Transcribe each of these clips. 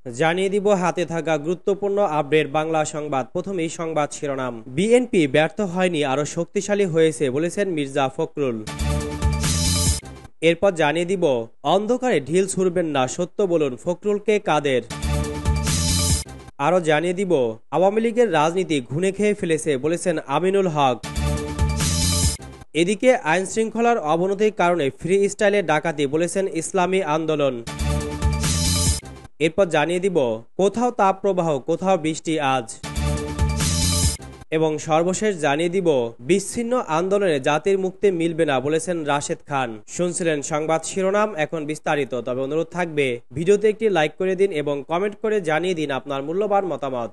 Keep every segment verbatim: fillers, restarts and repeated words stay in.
জানিয়ে দিব হাতে থাকা গুরুত্বপূর্ণ আপডেট বাংলা সংবাদ। প্রথমেই সংবাদ শিরোনাম। বিএনপি ব্যর্থ হয়নি, আরো শক্তিশালী হয়েছে বলেছেন মির্জা ফখরুল। এরপর জানিয়ে দিব অন্ধকারে ঢিল ছুড়বেন না, সত্য বলুন ফখরুলকে কাদের। আরো জানিয়ে দিব আওয়ামী লীগের রাজনীতি ঘুণে খেয়ে ফেলেছে বলেছেন আমিনুল হক। এদিকে আইন শৃঙ্খলার অবনতির কারণে ফ্রি স্টাইলে ডাকাতি বলেছেন ইসলামী আন্দোলন। এরপর জানিয়ে দিব কোথাও তাপপ্রবাহ, কোথাও বৃষ্টি আজ। এবং সর্বশেষ জানিয়ে দিব বিচ্ছিন্ন আন্দোলনে জাতির মুক্তি মিলবে না বলেছেন রাশেদ খান। শুনছিলেন সংবাদ শিরোনাম, এখন বিস্তারিত। তবে অনুরোধ থাকবে ভিডিওতে একটি লাইক করে দিন এবং কমেন্ট করে জানিয়ে দিন আপনার মূল্যবান মতামত।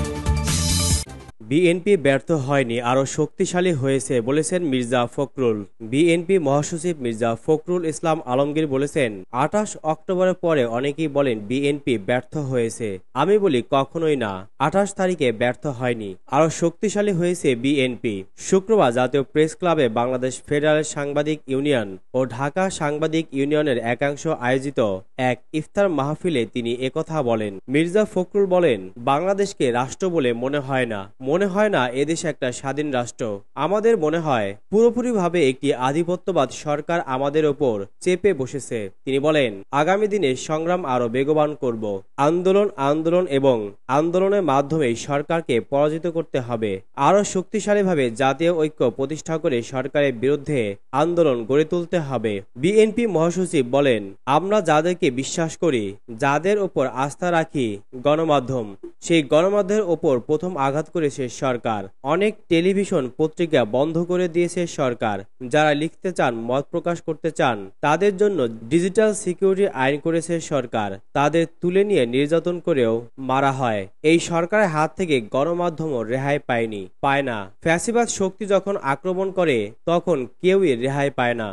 বিএনপি ব্যর্থ হয়নি, আরো শক্তিশালী হয়েছে বলেছেন মির্জা ফখরুল। বিএনপি মহাসচিব মির্জা ফখরুল ইসলাম আলমগীর বলেছেন, আঠাশ অক্টোবরের পরে অনেকেই বলেন বিএনপি ব্যর্থ হয়েছে। আমি বলি কখনোই না, আঠাশ তারিখে ব্যর্থ হয়নি, আরো শক্তিশালী হয়েছে বিএনপি। শুক্রবার জাতীয় প্রেস ক্লাবে বাংলাদেশ ফেডারেল সাংবাদিক ইউনিয়ন ও ঢাকা সাংবাদিক ইউনিয়নের একাংশ আয়োজিত এক ইফতার মাহফিলে তিনি একথা বলেন। মির্জা ফখরুল বলেন, বাংলাদেশকে রাষ্ট্র বলে মনে হয় না, মনে হয় না এদেশ একটা স্বাধীন রাষ্ট্র। আমাদের মনে হয় পুরোপুরিভাবে একটি আধিপত্যবাদ সরকার আমাদের ওপর চেপে বসেছে। তিনি বলেন, আগামী দিনে সংগ্রাম আরো বেগবান করব। আন্দোলন আন্দোলন এবং আন্দোলনের মাধ্যমে সরকারকে পরাজিত করতে হবে। আরো শক্তিশালীভাবে জাতীয় ঐক্য প্রতিষ্ঠা করে সরকারের বিরুদ্ধে আন্দোলন গড়ে তুলতে হবে। বিএনপি মহাসচিব বলেন, আমরা যাদেরকে বিশ্বাস করি, যাদের ওপর আস্থা রাখি, গণমাধ্যম, সেই গণমাধ্যমের ওপর প্রথম আঘাত করেছে সরকার। অনেক টেলিভিশন পত্রিকা বন্ধ করে দিয়েছে সরকার। যারা লিখতে চান, মত প্রকাশ করতে চান, তাদের জন্য ডিজিটাল সিকিউরিটি আইন করেছে সরকার। তাদের তুলে নিয়ে নির্যাতন করেও মারা হয়। এই সরকারের হাত থেকে গণমাধ্যমও রেহাই পায়নি, পায় না। ফ্যাসিবাদ শক্তি যখন আক্রমণ করে তখন কেউই রেহাই পায় না।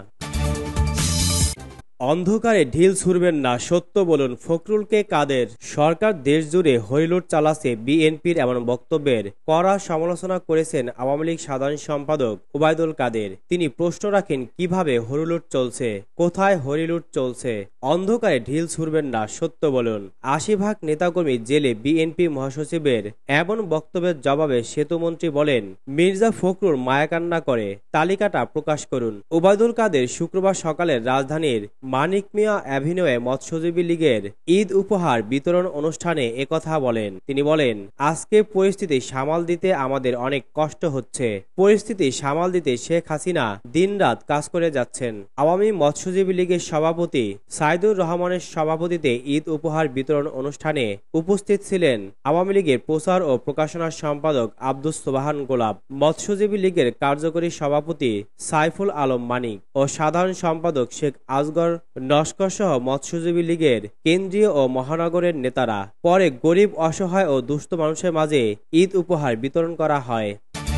অন্ধকারে ঢিল ছুড়বেন না, সত্য বলুন ফখরুলকে কাদের। সরকার দেশ জুড়ে হরিলুট চালাচ্ছে, বিএনপির এমন বক্তব্যের কড়া সমালোচনা করেছেন আওয়ামী লীগ সাধারণ সম্পাদক ওবায়দুল কাদের। তিনি প্রশ্ন রাখেন, কিভাবে হরিলুট চলছে, কোথায় হরিলুট চলছে। অন্ধকারে ঢিল ছুড়বেন না, সত্য বলুন। আশি ভাগ নেতাকর্মী জেলে, বিএনপি মহাসচিবের এমন বক্তব্যের জবাবে সেতুমন্ত্রী বলেন, মির্জা ফখরুল মায়াকান্না করে, তালিকাটা প্রকাশ করুন। ওবায়দুল কাদের শুক্রবার সকালে রাজধানীর মানিক মিয়া অ্যাভিনিউয়ে মৎস্যজীবী লীগের ঈদ উপহার বিতরণ অনুষ্ঠানে একথা বলেন। তিনি বলেন, আজকে পরিস্থিতি সামাল দিতে আমাদের অনেক কষ্ট হচ্ছে। পরিস্থিতি সামাল দিতে শেখ হাসিনা দিনরাত কাজ করে যাচ্ছেন। আওয়ামী মৎস্যজীবী লীগের সভাপতি সাইদুর রহমানের সভাপতিতে ঈদ উপহার বিতরণ অনুষ্ঠানে উপস্থিত ছিলেন আওয়ামী লীগের প্রচার ও প্রকাশনা সম্পাদক আব্দুস সোবহান গোলাপ, মৎস্যজীবী লীগের কার্যকরী সভাপতি সাইফুল আলম মানিক ও সাধারণ সম্পাদক শেখ আজগর নস্কর সহ মৎস্যজীবী লীগের কেন্দ্রীয় ও মহানগরের নেতারা। পরে গরিব, অসহায় ও দুস্থ মানুষের মাঝে ঈদ উপহার বিতরণ করা হয়।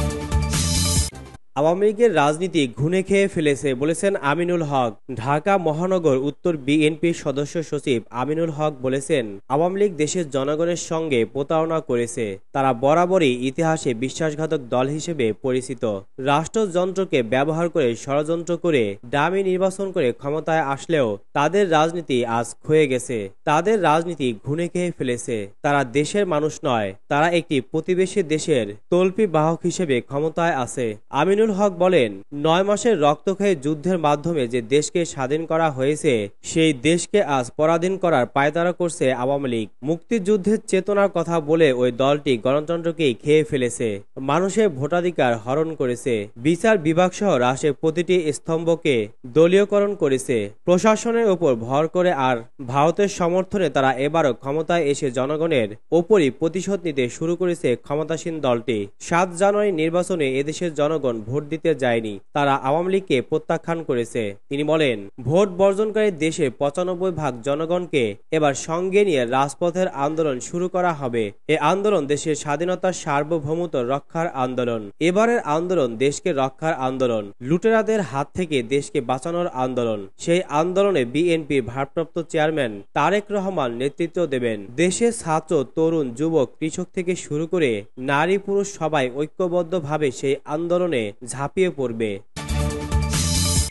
আওয়ামী লীগের রাজনীতি ঘুণে খেয়ে ফেলেছে বলেছেন আমিনুল হক। ঢাকা মহানগর উত্তর বিএনপির সদস্য সচিব আমিনুল হক বলেছেন, আওয়ামী লীগ দেশের জনগণের সঙ্গে প্রতারণা করেছে। তারা বরাবরই ইতিহাসে বিশ্বাসঘাতক দল হিসেবে পরিচিত। রাষ্ট্রযন্ত্রকে ব্যবহার করে ষড়যন্ত্র করে ডামি নির্বাচন করে ক্ষমতায় আসলেও তাদের রাজনীতি আজ ক্ষয়ে গেছে। তাদের রাজনীতি ঘুণে খেয়ে ফেলেছে। তারা দেশের মানুষ নয়, তারা একটি প্রতিবেশী দেশের তল্পি বাহক হিসেবে ক্ষমতায় আছে। আমিনুল হক বলেন, নয় মাসের রক্তক্ষয়ী যুদ্ধের মাধ্যমে যে দেশকে স্বাধীন করা হয়েছে, সেই দেশকে আজ পরাধীন করার পায়তারা করছে আওয়ামী লীগ। মুক্তিযুদ্ধের চেতনার কথা বলে ওই দলটি গণতন্ত্রকেই খেয়ে ফেলেছে, মানুষের ভোটাধিকার হরণ করেছে, বিচার বিভাগ সহ রাষ্ট্রের প্রতিটি স্তম্ভকে দলীয়করণ করেছে, প্রশাসনের উপর ভর করে। আর ভারতের সমর্থনে তারা এবারও ক্ষমতায় এসে জনগণের ওপরই প্রতিশোধ নিতে শুরু করেছে ক্ষমতাসীন দলটি। সাত জানুয়ারি নির্বাচনে এদেশের জনগণ ভোট দিতে যায়নি, তারা আওয়ামী লীগকে প্রত্যাখ্যান করেছে। তিনি বলেন, ভোট বর্জনকারী দেশের পঁচানব্বই ভাগ জনগণকে এবার সঙ্গে নিয়ে রাজপথের আন্দোলন শুরু করা হবে। এ আন্দোলন দেশের স্বাধীনতার সার্বভৌমত্ব রক্ষার আন্দোলন। এবারের আন্দোলন দেশকে রক্ষার আন্দোলন, লুটেরাদের হাত থেকে দেশকে বাঁচানোর আন্দোলন। সেই আন্দোলনে বিএনপির ভারপ্রাপ্ত চেয়ারম্যান তারেক রহমান নেতৃত্ব দেবেন। দেশের ছাত্র, তরুণ, যুবক, কৃষক থেকে শুরু করে নারী পুরুষ সবাই ঐক্যবদ্ধভাবে সেই আন্দোলনে ঝাঁপিয়ে পড়বে।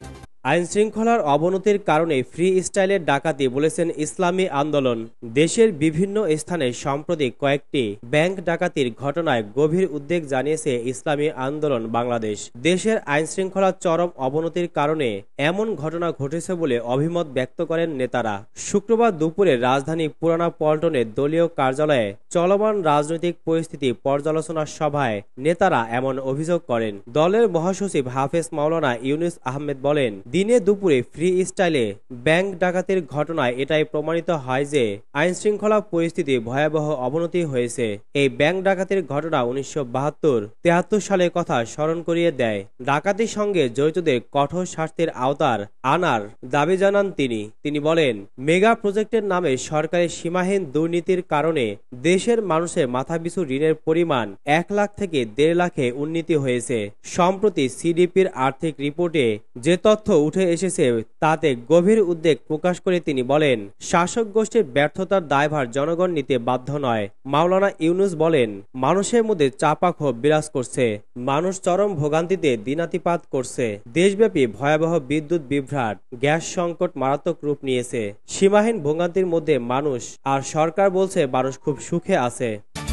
আইনশৃঙ্খলার অবনতির কারণে ফ্রি স্টাইলের ডাকাতি, বলেছেন ইসলামী আন্দোলন। দেশের বিভিন্ন স্থানে সম্প্রতি কয়েকটি ব্যাংক ডাকাতির ঘটনায় গভীর উদ্বেগ জানিয়েছে ইসলামী আন্দোলন বাংলাদেশ। দেশের আইনশৃঙ্খলার চরম অবনতির কারণে এমন ঘটনা ঘটেছে বলে অভিমত ব্যক্ত করেন নেতারা। শুক্রবার দুপুরে রাজধানী পুরানা পল্টনের দলীয় কার্যালয়ে চলমান রাজনৈতিক পরিস্থিতি পর্যালোচনা সভায় নেতারা এমন অভিযোগ করেন। দলের মহাসচিব হাফেজ মাওলানা ইউনুস আহমেদ বলেন, দিনে দুপুরে ফ্রি স্টাইলে ব্যাংক ডাকাতির ঘটনায় এটাই প্রমাণিত হয় যে আইনশৃঙ্খলা পরিস্থিতি ভয়াবহ অবনতি হয়েছে। এই ব্যাংক ডাকাতির ঘটনা উনিশশো বাহাত্তর তেহাত্তর সালের কথা স্মরণ করিয়ে দেয়। ডাকাতির সঙ্গে জড়িতদের কঠোর শাস্তির আওতার আনার দাবি জানান তিনি। তিনি বলেন, মেগা প্রজেক্টের নামে সরকারের সীমাহীন দুর্নীতির কারণে দেশের মানুষের মাথাপিছু ঋণের পরিমাণ এক লাখ থেকে দেড় লাখে উন্নীত হয়েছে। সম্প্রতি সিডিপির আর্থিক রিপোর্টে যে তথ্য উঠে এসেছে তাতে গভীর উদ্বেগ প্রকাশ করে তিনি বলেন, শাসক গোষ্ঠীর ব্যর্থতার দায়ভার জনগণ নিতে বাধ্য নয়। মাওলানা ইউনুস বলেন, মানুষের মধ্যে চাপা ক্ষোভ বিরাজ করছে, মানুষ চরম ভোগান্তিতে দিনাতিপাত করছে। দেশব্যাপী ভয়াবহ বিদ্যুৎ বিভ্রাট, গ্যাস সংকট মারাত্মক রূপ নিয়েছে। সীমাহীন ভোগান্তির মধ্যে মানুষ, আর সরকার বলছে মানুষ খুব সুখে আছে।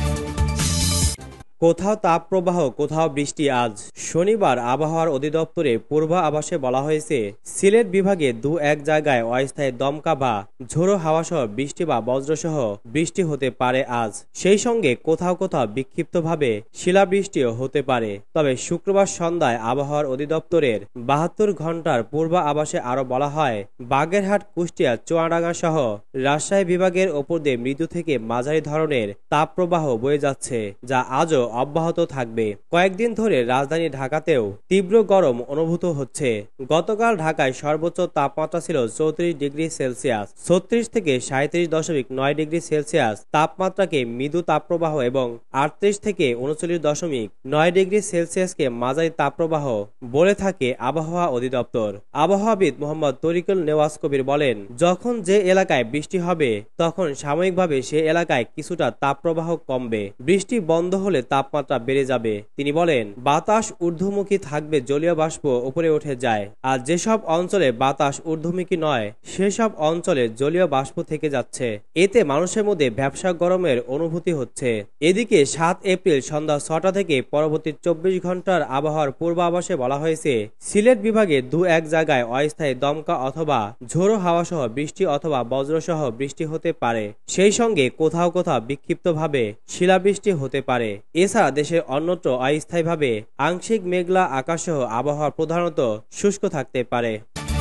কোথাও তাপপ্রবাহ, কোথাও বৃষ্টি। আজ শনিবার আবহাওয়ার অধিদপ্তরে পূর্বাভাসে বলা হয়েছে, সিলেট বিভাগে দু এক জায়গায় অস্থায়ী দমকা বা ঝোড়ো হাওয়াসহ বৃষ্টি বা বজ্রসহ বৃষ্টি হতে পারে আজ। সেই সঙ্গে কোথাও কোথাও বিক্ষিপ্তভাবে শিলাবৃষ্টিও হতে পারে। তবে শুক্রবার সন্ধ্যায় আবহাওয়ার অধিদপ্তরের বাহাত্তর ঘন্টার পূর্বাভাসে আরো বলা হয়, বাগেরহাট, কুষ্টিয়া, চুয়াডাঙ্গা সহ রাজশাহী বিভাগের ওপর দিয়ে মৃদু থেকে মাঝারি ধরনের তাপপ্রবাহ বয়ে যাচ্ছে, যা আজও অব্যাহত থাকবে। কয়েকদিন ধরে রাজধানী ঢাকাতেও তীব্র গরম অনুভূত হচ্ছে। গতকাল ঢাকায় সর্বোচ্চ তাপমাত্রা ছিল চৌত্রিশ ডিগ্রি সেলসিয়াস। ছত্রিশ থেকে সাঁত্রিশ দশমিক নয় ডিগ্রি সেলসিয়াস তাপমাত্রাকে মৃদু তাপপ্রবাহ এবং আটত্রিশ থেকে উনচল্লিশ দশমিক নয় ডিগ্রি সেলসিয়াসকে মাঝারি তাপপ্রবাহ বলে থাকে আবহাওয়া অধিদপ্তর। আবহাওয়াবিদ মোহাম্মদ তরিকুল নেওয়াজ কবির বলেন, যখন যে এলাকায় বৃষ্টি হবে তখন সাময়িকভাবে সে এলাকায় কিছুটা তাপপ্রবাহ কমবে। বৃষ্টি বন্ধ হলে তাপমাত্রা বেড়ে যাবে। তিনি বলেন, বাতাস ঊর্ধ্বমুখী থাকবে, জলীয় বাষ্প উপরে উঠে যায়। আর যেসব অঞ্চলে বাতাস ঊর্ধ্বমুখী নয় সেসব অঞ্চলে জলীয় বাষ্প থেকে যাচ্ছে। এতে মানুষের মধ্যে ব্যবসা গরমের অনুভূতি হচ্ছে। এদিকে সাত এপ্রিল সন্ধ্যা ছটা থেকে পরবর্তী চব্বিশ ঘন্টার আবহাওয়ার পূর্বাভাসে বলা হয়েছে, সিলেট বিভাগে দু এক জায়গায় অস্থায়ী দমকা অথবা ঝোড়ো হাওয়া সহ বৃষ্টি অথবা বজ্রসহ বৃষ্টি হতে পারে। সেই সঙ্গে কোথাও কোথাও বিক্ষিপ্তভাবে শিলাবৃষ্টি হতে পারে। এছাড়া দেশের অন্যত্র অস্থায়ীভাবে আংশিক মেঘলা আকাশসহ আবহাওয়া প্রধানত শুষ্ক থাকতে পারে।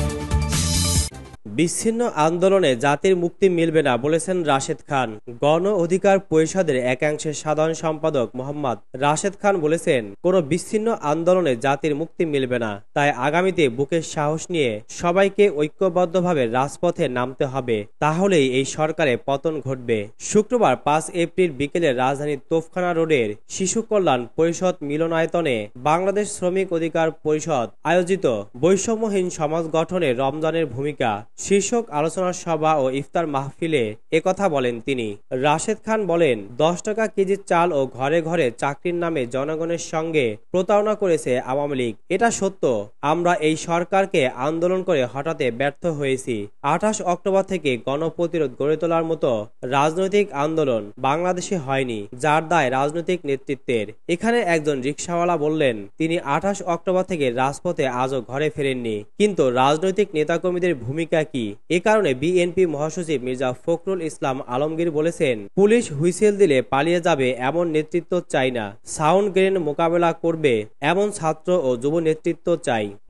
বিচ্ছিন্ন আন্দোলনে জাতির মুক্তি মিলবে না, বলেছেন রাশেদ খান। গণ অধিকার পরিষদের একাংশের সাধারণ সম্পাদক মোহাম্মদ রাশেদ খান বলেছেন, কোনো বিচ্ছিন্ন আন্দোলনে জাতির মুক্তি মিলবে না। তাই আগামীতে বুকের সাহস নিয়ে সবাইকে ঐক্যবদ্ধভাবে রাজপথে নামতে হবে, তাহলেই এই সরকারে পতন ঘটবে। শুক্রবার পাঁচ এপ্রিল বিকেলে রাজধানীর তোফখানা রোডের শিশু কল্যাণ পরিষদ মিলনায়তনে বাংলাদেশ শ্রমিক অধিকার পরিষদ আয়োজিত বৈষম্যহীন সমাজ গঠনে রমজানের ভূমিকা শীর্ষক আলোচনা সভা ও ইফতার মাহফিলে একথা বলেন তিনি। রাশেদ খান বলেন, দশ টাকা কেজি চাল ও ঘরে ঘরে চাকরির নামে জনগণের সঙ্গে প্রতারণা করেছে আওয়ামী লীগ। এটা সত্য। আমরা এই সরকারকে আন্দোলন করে হটাতে ব্যর্থ হয়েছি। আঠাশ অক্টোবর থেকে গণপ্রতিরোধ গড়ে তোলার মতো রাজনৈতিক আন্দোলন বাংলাদেশে হয়নি, যার দায় রাজনৈতিক নেতৃত্বের। এখানে একজন রিকশাওয়ালা বললেন, তিনি আঠাশ অক্টোবর থেকে রাজপথে আজও ঘরে ফেরেননি, কিন্তু রাজনৈতিক নেতাকর্মীদের ভূমিকা কি? এ কারণে বিএনপি মহাসচিব মির্জা ফখরুল ইসলাম আলমগীর বলেছেন, পুলিশ হুইসেল দিলে পালিয়ে যাবে এমন নেতৃত্ব চাই না, সাউন্ড গ্রেনেড মোকাবেলা করবে এমন ছাত্র ও যুব নেতৃত্ব চাই।